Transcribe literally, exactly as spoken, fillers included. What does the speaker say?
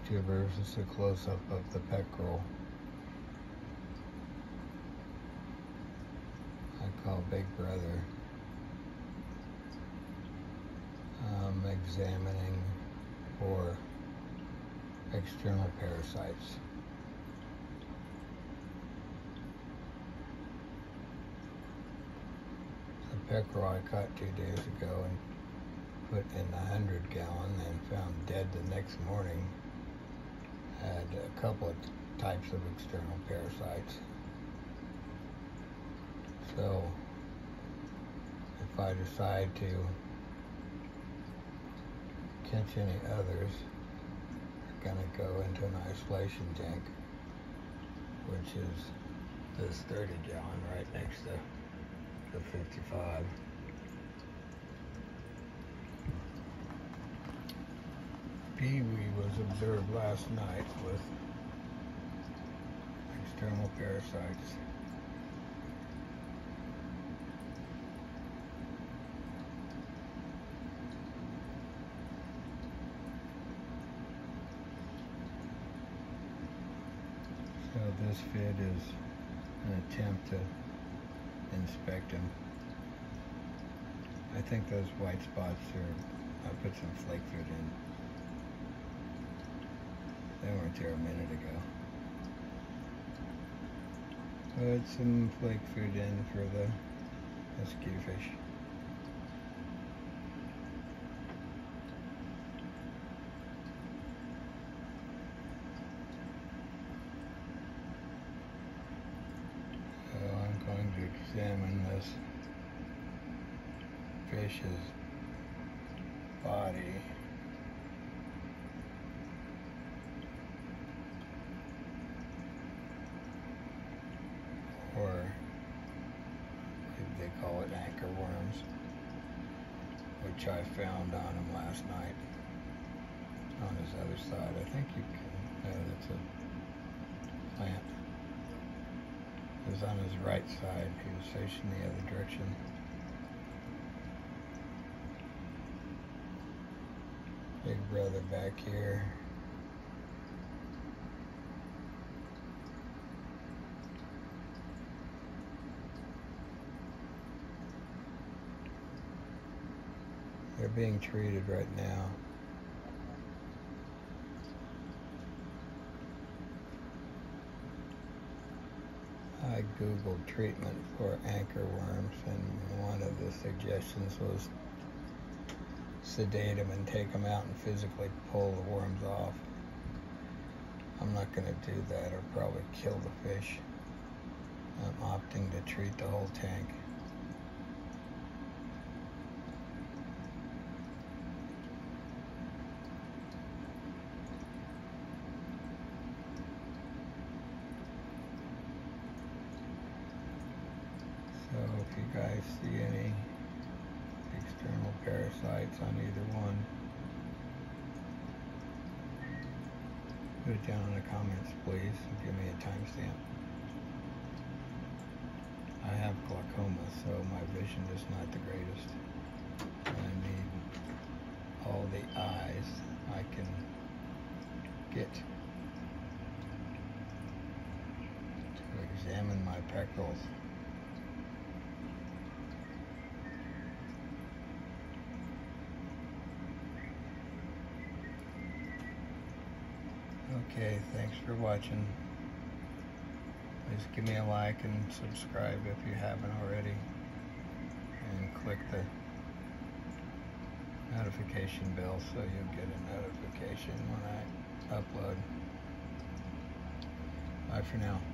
YouTuber. This is a close-up of the peckerel. I call Big Brother. Um, examining for external parasites. The peckerel I caught two days ago and put in a hundred gallon and found dead the next morning had a couple of types of external parasites. So if I decide to catch any others, they're gonna go into an isolation tank, which is this thirty gallon right next to the fifty-five. Pee-wee was observed last night with external parasites. So this vid is an attempt to inspect him. I think those white spots are, I put some flake food in. They weren't there a minute ago. Put some flake food in for the mosquito fish. So I'm going to examine this fish's body. Or they call it anchor worms, which I found on him last night on his other side. I think you can know that's a plant. It was on his right side. He was facing the other direction. Big Brother back here. They're being treated right now. I googled treatment for anchor worms, and one of the suggestions was sedate them and take them out and physically pull the worms off. I'm not going to do that, or probably kill the fish. I'm opting to treat the whole tank. So if you guys see any external parasites on either one, put it down in the comments, please, and give me a timestamp. I have glaucoma, so my vision is not the greatest. I need all the eyes I can get to examine my peckerels. Okay, thanks for watching. Please give me a like and subscribe if you haven't already. And click the notification bell so you'll get a notification when I upload. Bye for now.